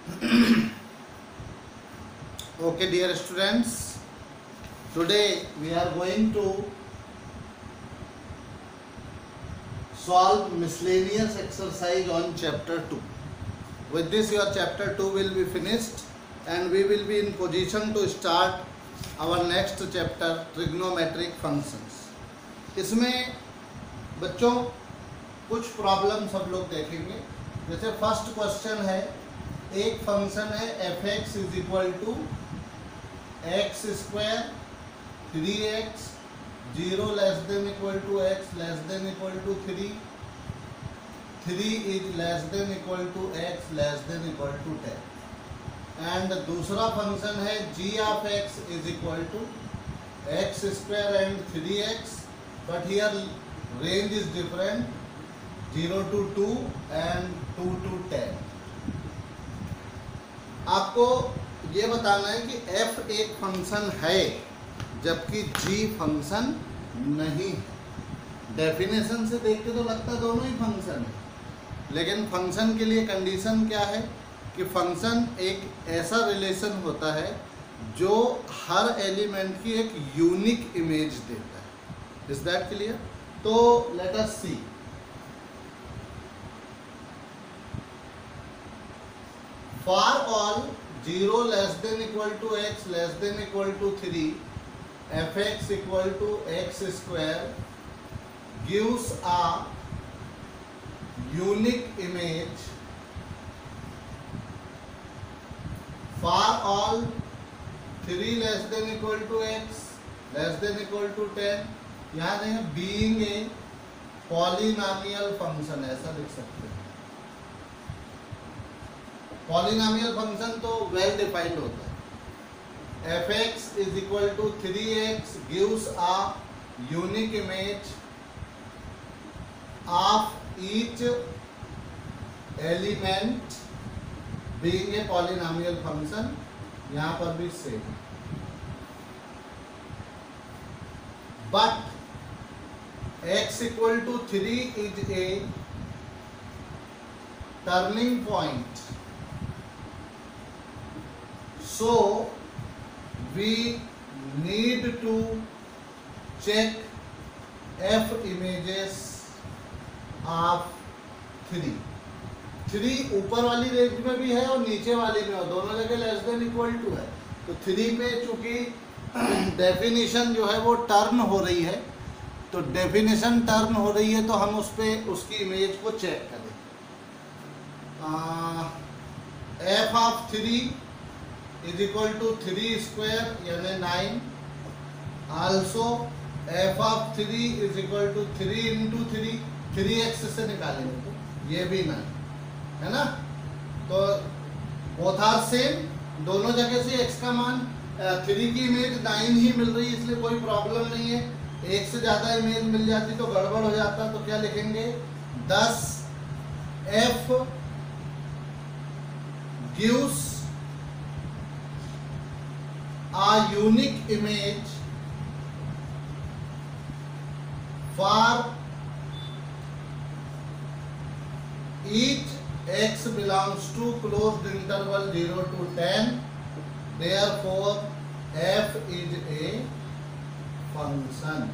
Okay, dear students, today we are going to solve miscellaneous exercise on chapter 2. With this, your chapter 2 will be finished and we will be in position to start our next chapter, trigonometric functions. इसमें बच्चों कुछ problem सब लोग देखेंगे. जैसे first question है, एक function है f x is equal to x square 3x 0 less than equal to x less than equal to 3 is less than equal to x less than equal to 10. And दूसरा function है g of x is equal to x square and 3x, but here range is different 0 to 2 and 2 to 10. आपको ये बताना है कि f एक function है जबकि g फंक्शन नहीं है. डेफिनेशन से देख के तो लगता है दोनों ही फंक्शन है, लेकिन फंक्शन के लिए कंडीशन क्या है कि फंक्शन एक ऐसा रिलेशन होता है जो हर एलिमेंट की एक यूनिक इमेज देता है. Is that clear? तो let us see. For all 0 less than equal to x less than equal to 3, fx equal to x square gives a unique image. For all 3 less than equal to x less than equal to 10, यहाँ देखें being a polynomial function, ऐसा लिख सकते हैं. Polynomial function तो well defined होता है. F x is equal to 3x gives a unique image of each element being a polynomial function. यहां पर भी same. But x equal to 3 is a turning point. So we need to check f images of 3. 3 ऊपर वाली range में भी है और नीचे वाली में, और दोनों जगह लेस देन इक्वल टू है. तो 3 पे चूंकि डेफिनेशन जो है वो टर्न हो रही है, तो डेफिनेशन टर्न हो रही है तो हम उस पर उसकी इमेज को चेक करें. f of 3 is equal to 3 square यानी 9. also f of 3 is equal to 3 into 3x से निकालेंगे तो ये भी 9 है ना. तो both are same, दोनों जगह से x का मान 3 की इमेज 9 ही मिल रही है, इसलिए कोई प्रॉब्लम नहीं है. एक से ज़्यादा इमेज मिल जाती तो गड़बड़ हो जाता. तो क्या लिखेंगे? 10 f gives a unique image for each x belongs to closed interval 0 to 10. Therefore f is a function.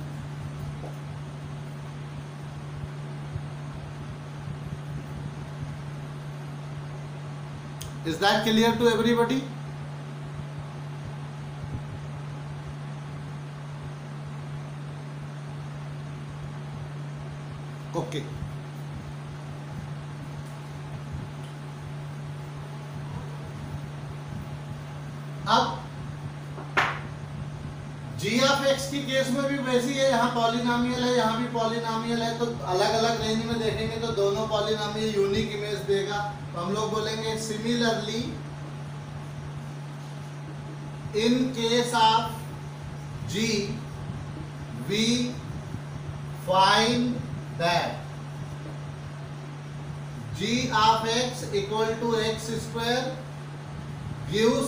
Is that clear to everybody? Okay. अब जी ऑफ एक्स की केस में भी वैसी है. यहाँ पॉलिनोमियल है, यहाँ भी पॉलिनोमियल है, तो अलग अलग रेंज में देखेंगे तो दोनों पॉलिनोमियल यूनिक इमेज देगा. तो हम लोग बोलेंगे similarly in case of g we find that g of x equal to x square gives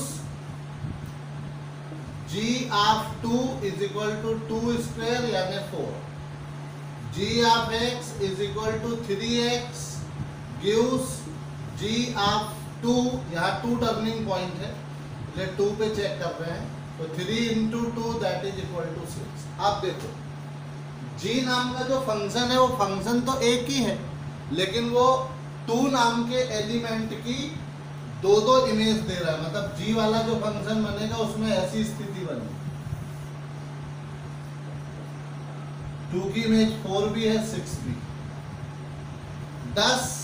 g of 2 is equal to 2 square यानी 4. g of x is equal to 3x gives g of 2, यहाँ 2 turning point है, इसलिए 2 पे check कर रहे हैं, तो 3 into 2 that is equal to 6। आप देखो g नाम का जो फंक्शन है वो फंक्शन तो एक ही है, लेकिन वो 2 नाम के एलिमेंट की दो इमेज दे रहा है। मतलब g वाला जो फंक्शन बनेगा उसमें ऐसी स्थिति बनेगी, 2 की इमेज 4 भी है 6 भी। 10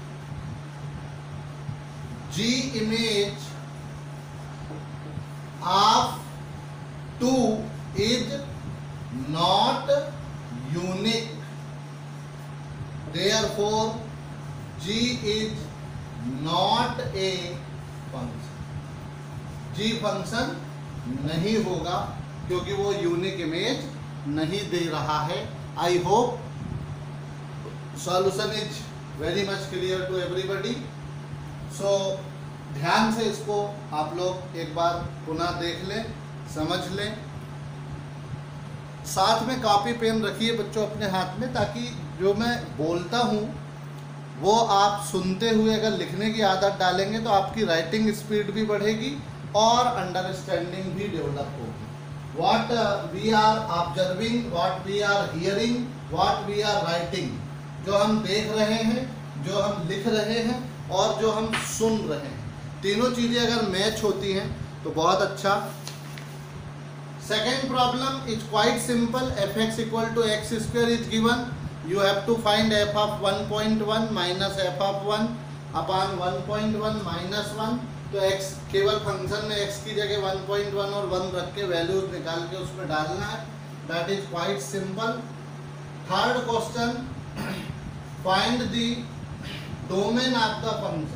g image of 2 is not unique, therefore g is not a function। g function नहीं होगा क्योंकि वो यूनिक इमेज नहीं दे रहा है। I hope solution is very much clear to everybody. So ध्यान से इसको आप लोग एक बार पुनः देख लें, समझ लें। साथ में कॉपी पेन रखिए बच्चों अपने हाथ में, ताकि जो मैं बोलता हूँ वो आप सुनते हुए अगर लिखने की आदत डालेंगे तो आपकी राइटिंग स्पीड भी बढ़ेगी और अंडरस्टैंडिंग भी डेवलप होगी। What we are observing, what we are hearing, what we are writing, जो हम देख रहे हैं, जो हम लिख रहे हैं और जो हम सुन रहे हैं, तीनों चीज़ें अगर मैच होती हैं तो बहुत अच्छा। Second problem is quite simple. F x equal to x square is given, you have to find f of 1.1 minus f of 1 upon 1.1 minus 1। तो x केवल फंक्शन में x की जगह 1.1 और 1 रख के वैल्यूज निकाल के उसमें डालना है, that is quite simple. Third question, find the domain of the function.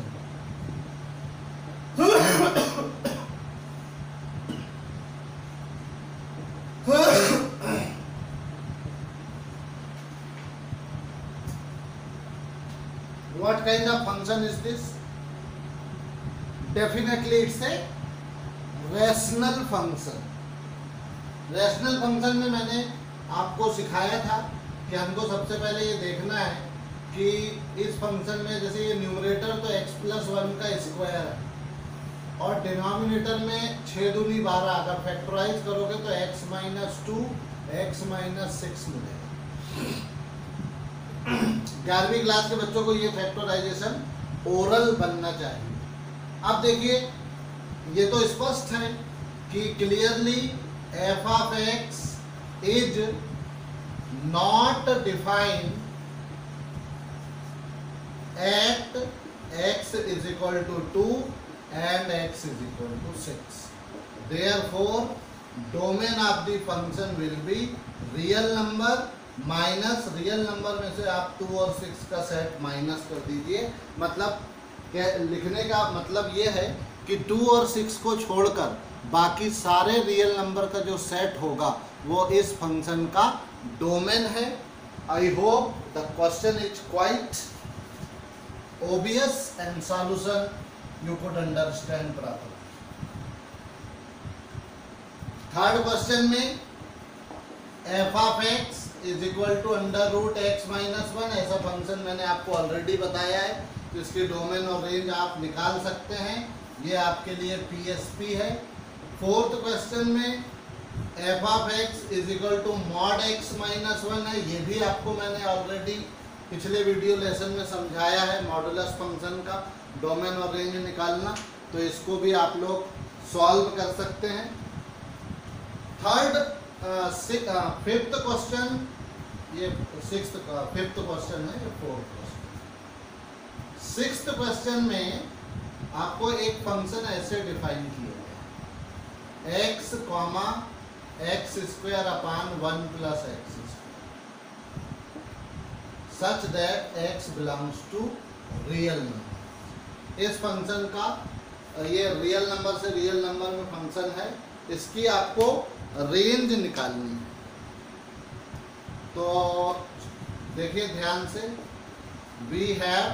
What kind of function is this? Definitely it's a rational function। Rational function में मैंने आपको सिखाया था कि हमको सबसे पहले ये देखना है कि इस फंक्शन में जैसे ये न्यूमरेटर तो x प्लस 1 का स्क्वायर है और डिनोमिनेटर में 6 दूनी 12, अगर फैक्टराइज करोगे तो x माइनस 2 x माइनस 6 मिलेगा। 11वीं क्लास के बच्चों को ये फैक्टराइजेशन ओरल बनना चाहिए। अब देखिए ये तो स्पष्ट है कि clearly f of x is not defined at x is equal to 2 and x is equal to 6. Therefore, domain of the function will be real number minus real number में से आप 2 और 6 का सेट माइनस कर दीजिए। मतलब क्या लिखने का मतलब ये है कि 2 और 6 को छोड़कर बाकी सारे रियल नंबर का जो सेट होगा वो इस फंक्शन का डोमेन है। I hope the question is quite obvious and solution you could understand properly। Third question में f of x is equal to under root x minus 1, ऐसा फंक्शन मैंने आपको ऑलरेडी बताया है, तो इसके डोमेन और रेंज आप निकाल सकते हैं, ये आपके लिए PSP है। फोर्थ क्वेश्चन में f of x is equal to mod x minus 1 है, ये भी आपको मैंने ऑलरेडी पिछले वीडियो लेसन में समझाया है, मॉडुलस फंक्शन का डोमेन और रेंज निकालना, तो इसको भी आप लोग सॉल्व कर सकते हैं। फिफ्थ क्वेश्चन, ये फिफ्थ क्वेश्चन है, ये फोर्थ क्वेश्चन। सिक्स्थ क्वेश्चन में आपको एक फंक्शन ऐसे डिफाइन किया है, x comma x square upon 1 plus x such that x belongs to real number. इस फंक्शन का ये रियल नंबर से रियल नंबर में फंक्शन है, इसकी आपको रेंज निकालनी है। तो देखिए ध्यान से, वी हैव,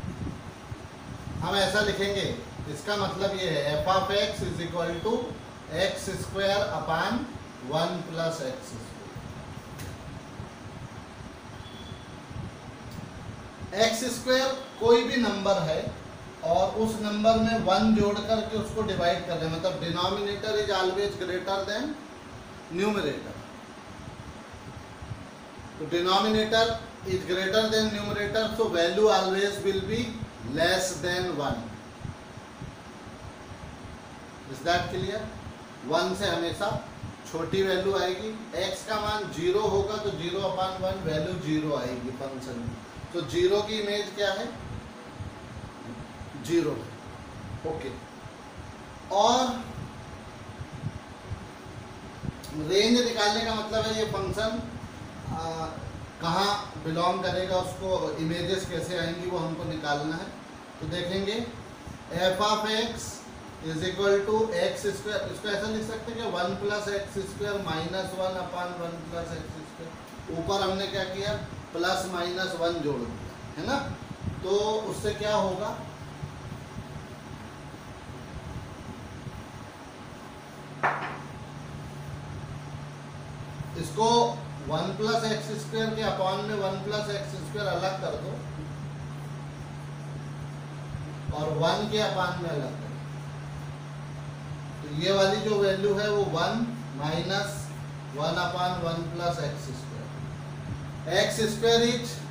हम ऐसा लिखेंगे, इसका मतलब ये है f of x is equal to x square upon 1 plus x square. X square कोई भी नंबर है और उस नंबर में 1 जोड़ करके उसको डिवाइड कर रहे हैं, मतलब denominator is always greater than numerator. तो denominator is greater than numerator, so value always will be less than 1. Is that clear? 1 से हमेशा छोटी वैल्यू आएगी। x का मान 0 होगा तो 0/1 वैल्यू 0 आएगी फंक्शन में। तो 0 की इमेज क्या है? 0। ओके। और रेंज निकालने का मतलब है ये फंक्शन कहाँ बिलोंग करेगा, उसको इमेजेस कैसे आएंगी वो हमको निकालना है। तो देखेंगे f(x) is equal to x square, इसको ऐसा लिख सकते हैं कि 1 + x² - 1/1 + x²। ऊपर हमने क्या किया, +-1 जोड़ दिया है ना। तो उससे क्या होगा, इसको 1 + x² के अपॉन में 1 + x² अलग कर दो और 1 के अपॉन में अलग कर दो। तो ये वाली जो वैल्यू है वो 1 - 1/1 + x²। x²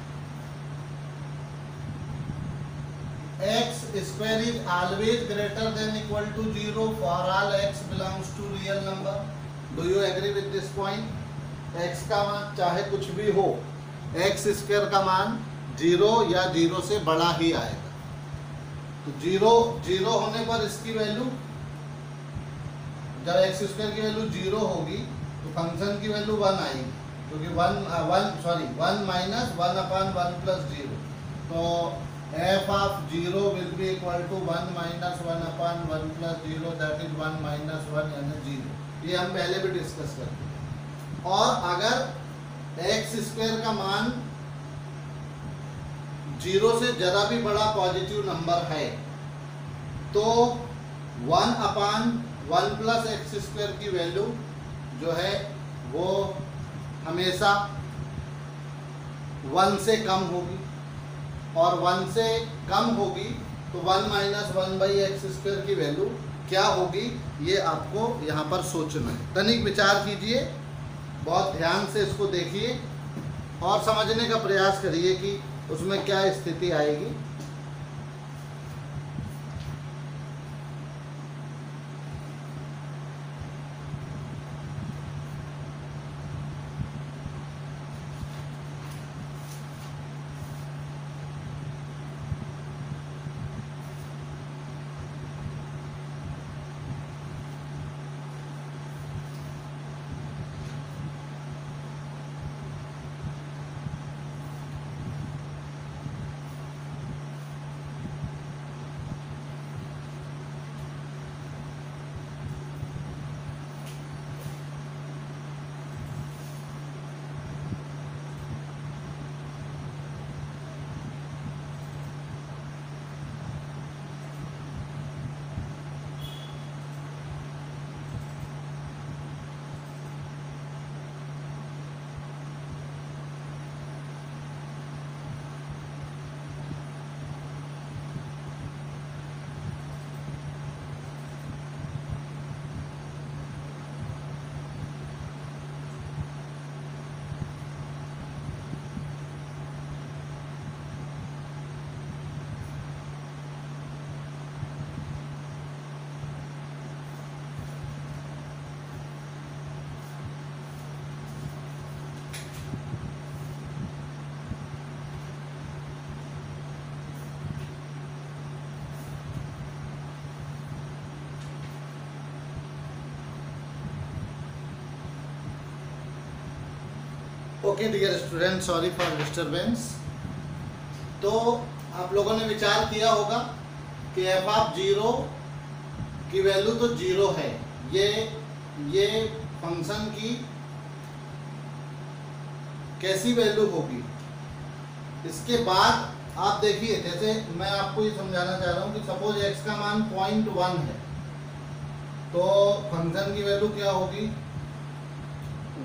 is always greater than equal to 0 for all x belongs to real number. Do you agree with this point? x का मान चाहे कुछ भी हो, x² का मान 0 या 0 से बड़ा ही आएगा। तो 0 होने पर इसकी वैल्यू, जब x² की वैल्यू 0 होगी तो फंक्शन की वैल्यू 1 आएगी, क्योंकि 1 - 1/1 + 0। तो f(0) will be equal to 1 - 1/1 + 0, that is 1 - 1 यानी 0। ये हम पहले भी डिस्कस कर चुके हैं। और अगर x² का मान 0 से ज़रा भी बड़ा पॉजिटिव नंबर है तो 1/1 + x² की वैल्यू जो है वो हमेशा 1 से कम होगी, और 1 से कम होगी तो 1 - 1/x² की वैल्यू क्या होगी, ये आपको यहाँ पर सोचना है। तनिक विचार कीजिए, बहुत ध्यान से इसको देखिए और समझने का प्रयास करिए कि उसमें क्या स्थिति आएगी। Okay dear student, sorry for disturbance. तो आप लोगों ने विचार किया होगा कि f(0) की वैल्यू तो 0 है, ये फंक्शन की कैसी वैल्यू होगी। इसके बाद आप देखिए, जैसे मैं आपको ये समझाना चाह रहा हूँ कि सपोज x का मान 0.1 है तो फंक्शन की वैल्यू क्या होगी,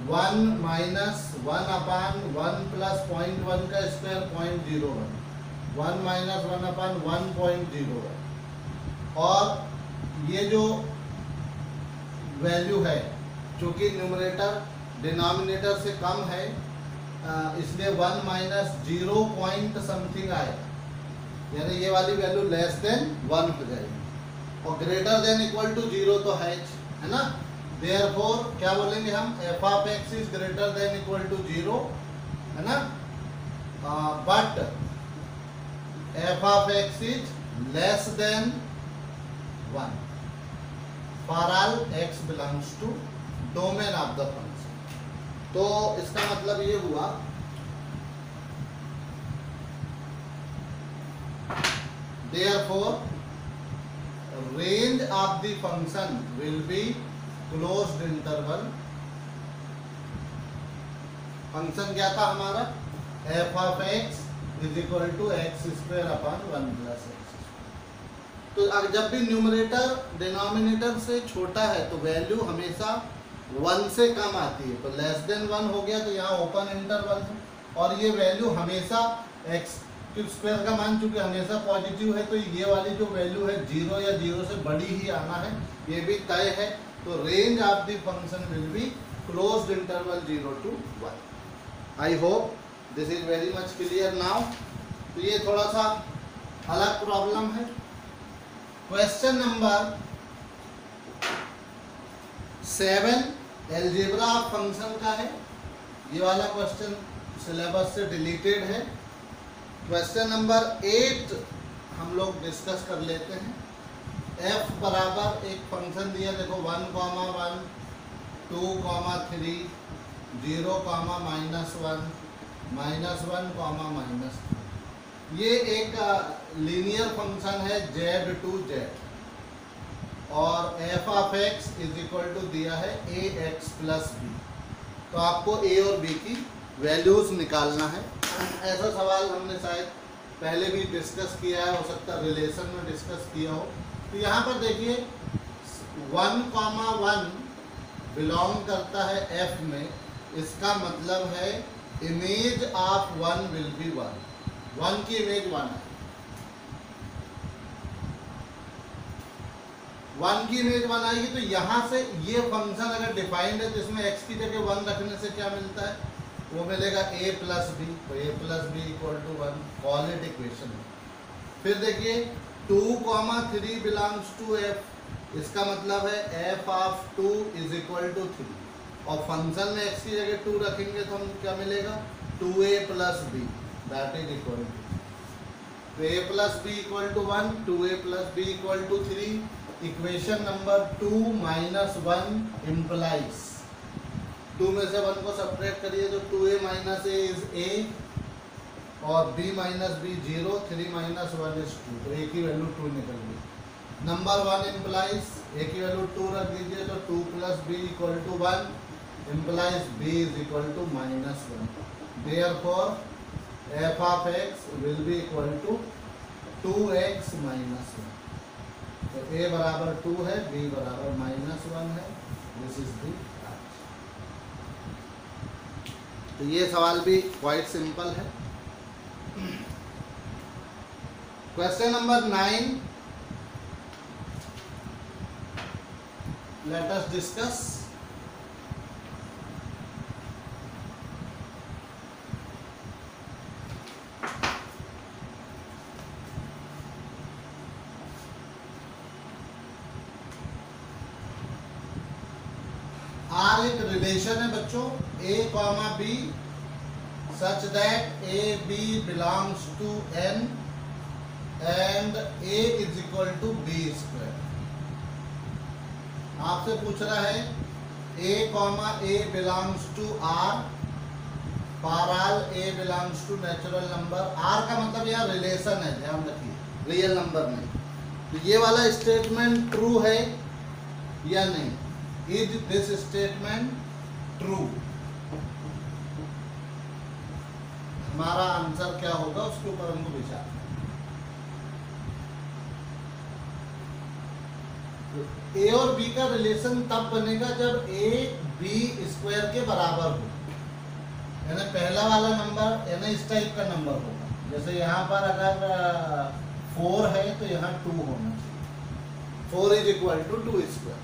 1 - 1/1 + 0.1 का स्क्वायर 0.01। 1 माइनस 1/1.0 है। और ये जो वैल्यू है चूँकि न्यूमरेटर डिनोमिनेटर से कम है इसलिए 1 माइनस 0 पॉइंट समथिंग आएगा, यानी ये वाली वैल्यू लेस देन 1 हो जाएगी। और ग्रेटर देन इक्वल टू 0 तो है ना। देयरफॉर क्या बोलेंगे हम, f of x is greater than equal to 0 है ना, but f of x is less than 1 for all x belongs to domain of the function. तो इसका मतलब ये हुआ therefore range of the function will be closed interval। Function क्या था हमारा, f of x is equal to x square upon 1 plus x। तो जब भी न्यूमरेटर डिनोमिनेटर से छोटा है तो वैल्यू हमेशा 1 से कम आती है, तो लेस देन 1 हो गया तो यहाँ ओपन इंटरवल है। और ये वैल्यू हमेशा x स्क्वायर का मान चूंकि हमेशा पॉजिटिव है तो ये वाली जो वैल्यू है 0 या 0 से बड़ी ही आना है, ये भी तय है। तो range of the function will be closed interval 0 to 1। I hope this is very much clear now. तो ये थोड़ा सा अलग प्रॉब्लम है। Question number 7 algebra of function का है। ये वाला क्वेश्चन सिलेबस से डिलीटेड है। क्वेश्चन नंबर 8 हम लोग डिस्कस कर लेते हैं। f बराबर एक फंक्शन दिया, देखो 1, 1, 2, 3, 0, -1, -1, -3। ये एक लीनियर फंक्शन है z to z और f of x is equal to दिया है ax प्लस b। तो आपको a और b की वैल्यूज निकालना है। ऐसा सवाल हमने शायद पहले भी डिस्कस किया है, हो सकता है रिलेशन में डिस्कस किया हो। तो यहाँ पर देखिए 1, 1 बिलोंग करता है f में, इसका मतलब है इमेज ऑफ 1 विल बी 1 की इमेज 1 है। 1 की इमेज 1 आएगी तो यहाँ से ये फंक्शन अगर डिफाइंड है तो इसमें x की जगह 1 रखने से क्या मिलता है, वो मिलेगा a प्लस बी। तो a plus b equal to 1, call it equation. फिर देखिए 2, 3 बिलोंग्स टू f, इसका मतलब है f of 2 is equal to 3 और फंक्शन में x की जगह 2 रखेंगे तो हम क्या मिलेगा 2a plus b that is equal to, तो a plus b equal to 1, 2a plus b equal to 3। Equation number 2 -1 implies 2 में से 1 को सब्ट्रैक्ट करिए तो 2a minus a is a और b minus b 0, 3 minus 1 is 2, तो a की value 2 निकल गई। नंबर 1 इम्प्लाइज a की वैल्यू 2 रख दीजिए तो 2 plus b equal to 1 implies b is equal to -1। Therefore f of x will be equal to 2x minus 1। तो a बराबर 2 है, b बराबर -1 है। दिस इज द तो ये सवाल भी क्वाइट सिंपल है। Question number 9 let us discuss. R एक रिलेशन है बच्चों a, b such that a b belongs to n and a is equal to b square। आपसे पूछ रहा है a belongs to r for all a belongs to natural number। r का मतलब यहाँ रिलेशन है, ध्यान रखिए, रियल नंबर नहीं। तो ये वाला स्टेटमेंट ट्रू है या नहीं, इज दिस स्टेटमेंट ट्रू, हमारा आंसर क्या होगा उसके ऊपर हमको विचार। ए और बी का रिलेशन तब बनेगा जब ए बी स्क्वायर के बराबर हो, यानी पहला वाला नंबर यानी इस टाइप का नंबर होगा। जैसे यहाँ पर अगर 4 है तो यहाँ 2 होना चाहिए। 4 is equal to 2 square.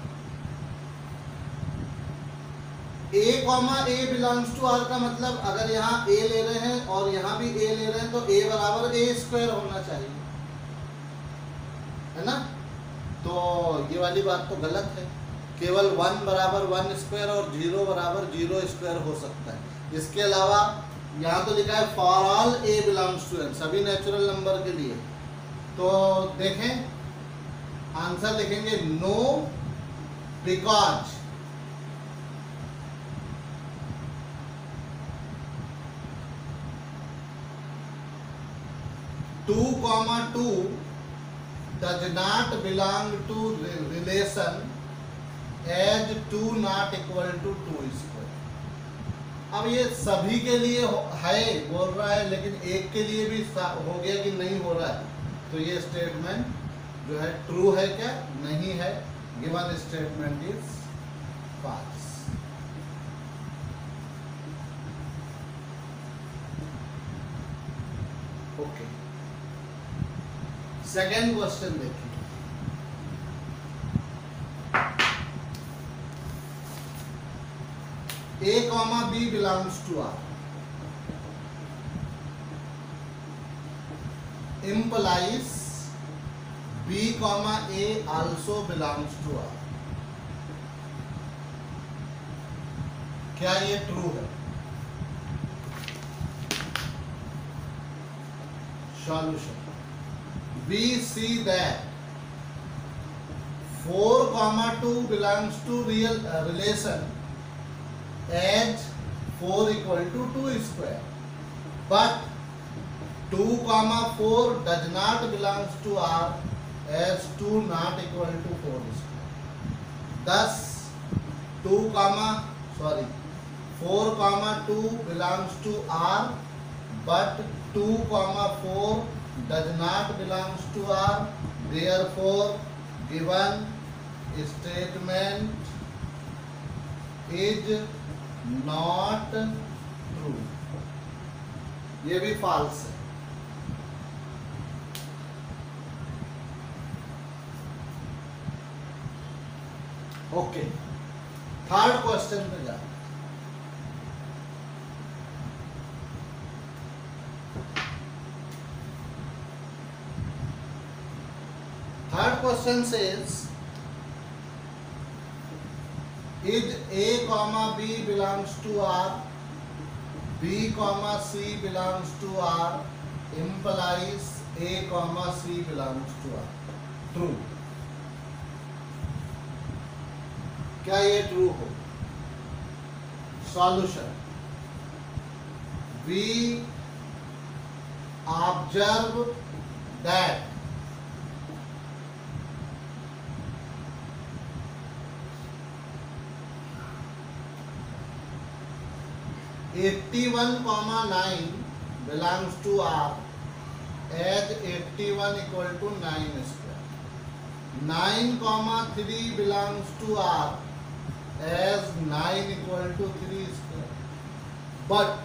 a comma a belongs to R का मतलब अगर यहाँ a ले रहे हैं और यहाँ भी a ले रहे हैं तो a बराबर a स्क्वायर होना चाहिए, है ना। तो ये वाली बात तो गलत है। केवल 1 बराबर 1 स्क्वायर और 0 बराबर 0 स्क्वायर हो सकता है। इसके अलावा यहाँ तो लिखा है for all a belongs to n, सभी नेचुरल नंबर के लिए। तो देखें आंसर लिखेंगे no because 2, 2 does not belong to relation as 2 not equal to 2 square। अब ये सभी के लिए है बोल रहा है, लेकिन एक के लिए भी हो गया कि नहीं हो रहा है। तो ये स्टेटमेंट जो है ट्रू है क्या? नहीं है। Given statement is false. Okay, second question देखिए। A comma B belongs to R implies B comma A also belongs to R। क्या ये ट्रू है? Solution, we see that 4, 2 belongs to relation as 4 equal to 2 square, but 2, 4 does not belongs to R as 2 not equal to 4 square। Thus 4, 2 belongs to R, but 2, 4 does not belongs to R, therefore given statement is not true। ये भी false है। Okay, third question पे जाए। Third question says is A comma B belongs to R, B comma C belongs to R implies A comma C belongs to R। True। क्या ये true हो? Solution, we observe that 81,9 belongs to R as 81 equal to 9 square। 9,3 belongs to R as 9 equal to 3 square, but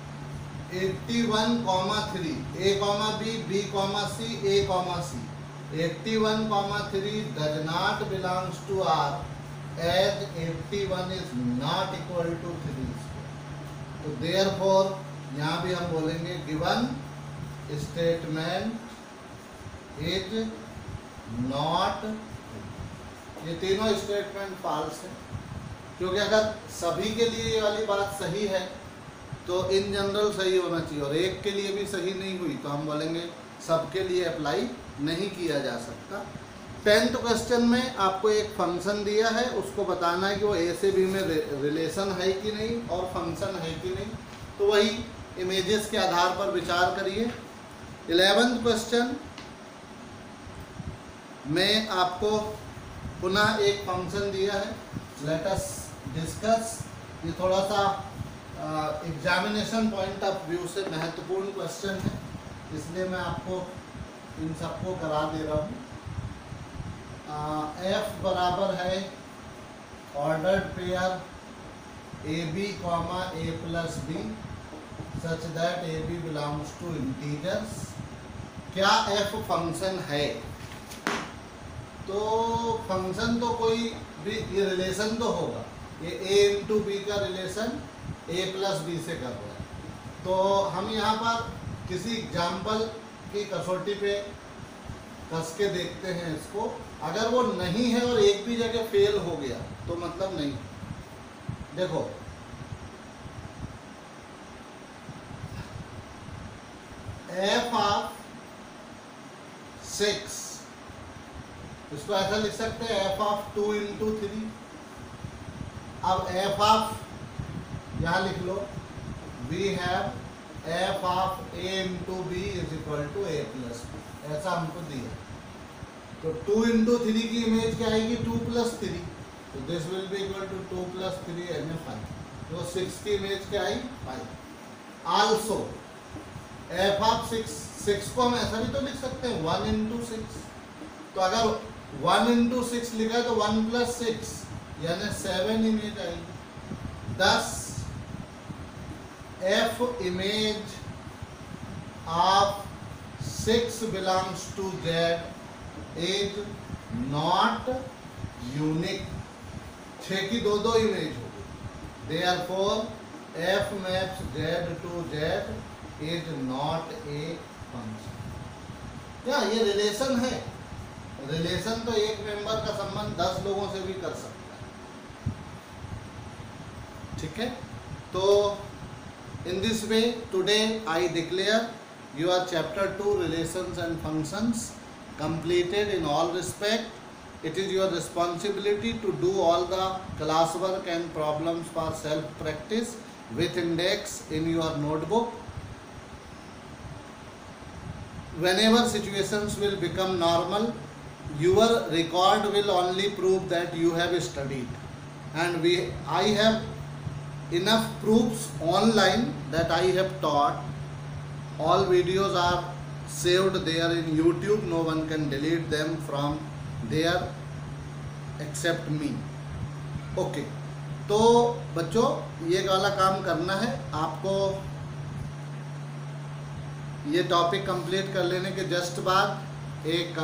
81,3 A, B, B, C, A, C 81,3 does not belongs to R as 81 is not equal to 3 square। तो therefore यहाँ भी हम बोलेंगे given statement is not. ये तीनों statement false है, क्योंकि अगर सभी के लिए ये वाली बात सही है तो इन जनरल सही होना चाहिए, और एक के लिए भी सही नहीं हुई तो हम बोलेंगे सबके लिए अप्लाई नहीं किया जा सकता। 10th क्वेश्चन में आपको एक फंक्शन दिया है, उसको बताना है कि वो ए से बी में रिलेशन है कि नहीं और फंक्शन है कि नहीं। तो वही इमेजेस के आधार पर विचार करिए। 11th क्वेश्चन में आपको पुनः एक फंक्शन दिया है, लेट अस डिस्कस। ये थोड़ा सा एग्जामिनेशन पॉइंट ऑफ व्यू से महत्वपूर्ण क्वेश्चन है, इसलिए मैं आपको इन सबको करा दे रहा हूँ। एफ बराबर है ordered pair a b comma a plus b such that a b belongs to integers. क्या एफ फंक्शन है? तो फंक्शन तो कोई भी, ये रिलेशन तो होगा, ये ए इंटू बी का रिलेशन ए प्लस बी से कर रहा है। तो हम यहाँ पर किसी एग्जाम्पल की कसौटी पे कस के देखते हैं इसको। अगर वो नहीं है और एक भी जगह फेल हो गया तो मतलब नहीं। देखो एफ ऑफ 6, इसको ऐसा लिख सकते हैं एफ ऑफ 2 इंटू 3। अब एफ ऑफ यहाँ लिख लो, we have f of a into b is equal to a plus b, ऐसा हमको दिया। तो 2 इंटू 3 की इमेज क्या आएगी? 2 प्लस 3, तो this will be equal to 2 plus 3 यानी 5। तो 6 की इमेज क्या आई? 5। आल्सो एफ ऑफ 6 को हम ऐसा भी तो लिख सकते हैं 1 इंटू 6। तो अगर 1 इंटू 6 लिखा है तो 1 प्लस 6 यानी 7 इमेज आएगी। 10 f image of 6 belongs to Z is not unique. 6 की 2 इमेज होगी, therefore f maps Z to Z is not a function. क्या ये रिलेशन है? रिलेशन तो एक मेंबर का संबंध 10 लोगों से भी कर सकता है, ठीक है। तो in this way today I declare your chapter 2 relations and functions completed in all respect. It is your responsibility to do all the classwork and problems for self practice with index in your notebook. Whenever situations will become normal, your record will only prove that you have studied, and I have enough proofs online that I have taught. All videos are saved there in YouTube. No one can delete them from there except me. Okay, तो बच्चों ये वाला काम करना है आपको। ये topic complete कर लेने के जस्ट बाद एक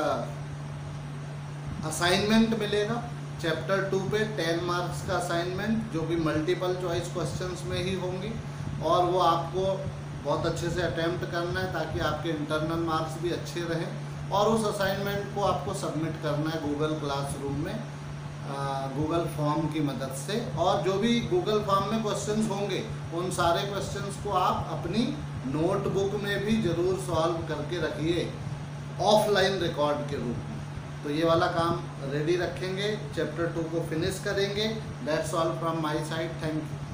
असाइनमेंट मिलेगा चैप्टर 2 पे 10 मार्क्स का असाइनमेंट, जो भी मल्टीपल चॉइस क्वेश्चंस में ही होंगी, और वो आपको बहुत अच्छे से अटेम्प्ट करना है ताकि आपके इंटरनल मार्क्स भी अच्छे रहें। और उस असाइनमेंट को आपको सबमिट करना है गूगल क्लासरूम में गूगल फॉर्म की मदद से। और जो भी गूगल फॉर्म में क्वेश्चंस होंगे उन सारे क्वेश्चंस को आप अपनी नोटबुक में भी ज़रूर सॉल्व करके रखिए ऑफलाइन रिकॉर्ड के रूप में। तो ये वाला काम रेडी रखेंगे, चैप्टर 2 को फिनिश करेंगे। That's all from my side, thank you.